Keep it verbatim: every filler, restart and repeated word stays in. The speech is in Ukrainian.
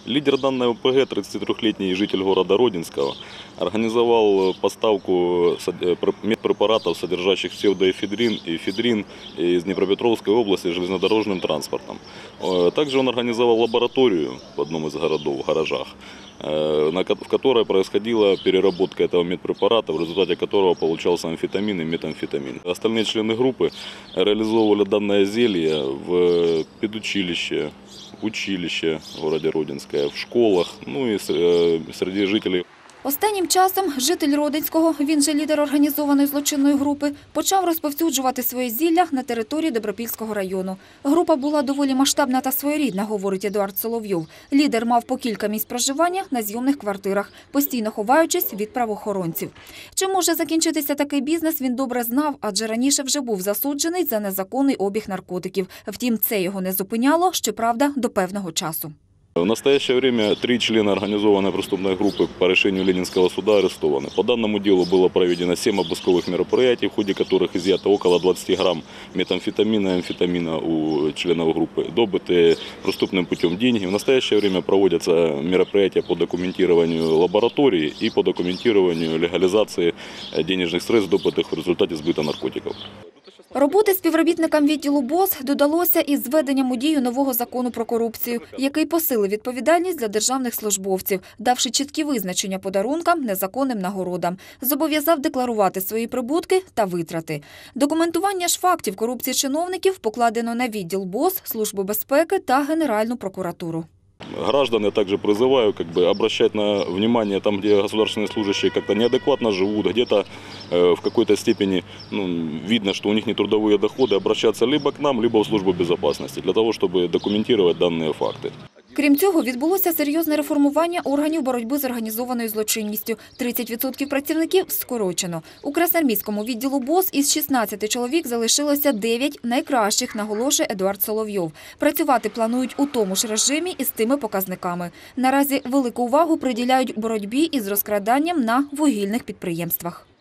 Лидер данной ОПГ, тридцатитрёхлетний житель города Родинского, организовал поставку медпрепаратов, содержащих псевдоэфедрин и эфедрин из Днепропетровской области железнодорожным транспортом. Также он организовал лабораторию в одном из городов, в гаражах, в которой происходила переработка этого медпрепарата, в результате которого получался амфетамин и метамфетамин. Остальные члены группы реализовывали данное зелье в педучилище, училище в городе Родинское, в школах, ну и среди жителей. Останнім часом житель Родинського, він же лідер організованої злочинної групи, почав розповсюджувати своє зілля на території Добропільського району. Група була доволі масштабна та своєрідна, говорить Едуард Соловйов. Лідер мав по кілька місць проживання на зйомних квартирах, постійно ховаючись від правоохоронців. Чим може закінчитися такий бізнес, він добре знав, адже раніше вже був засуджений за незаконний обіг наркотиків. Втім, це його не зупиняло, щоправда, до певного часу. В настоящее время три члена организованной преступной группы по решению Ленинского суда арестованы. По данному делу было проведено семь обысковых мероприятий, в ходе которых изъято около двадцати грамм метамфетамина и амфетамина у членов группы, добытые преступным путем деньги. В настоящее время проводятся мероприятия по документированию лаборатории и по документированию легализации денежных средств, добытых в результате сбыта наркотиков. Роботи співробітникам відділу БОЗ додалося із введенням у дію нового закону про корупцію, який посилив відповідальність для державних службовців, давши чіткі визначення подарункам, незаконним нагородам, зобов'язав декларувати свої прибутки та витрати. Документування ж фактів корупції чиновників покладено на відділ БОЗ, Службу безпеки та Генеральну прокуратуру. Граждан я также призываю как бы, обращать на внимание там, где государственные служащие как-то неадекватно живут, где-то э, в какой-то степени ну, видно, что у них не трудовые доходы, обращаться либо к нам, либо в службу безопасности, для того, чтобы документировать данные факты. Крім цього, відбулося серйозне реформування органів боротьби з організованою злочинністю. тридцять відсотків працівників скорочено. У Красноармійському відділу БОЗ із шістнадцяти чоловік залишилося дев'ять найкращих, наголошує Едуард Соловйов. Працювати планують у тому ж режимі і з тими показниками. Наразі велику увагу приділяють боротьбі із розкраданням на вугільних підприємствах.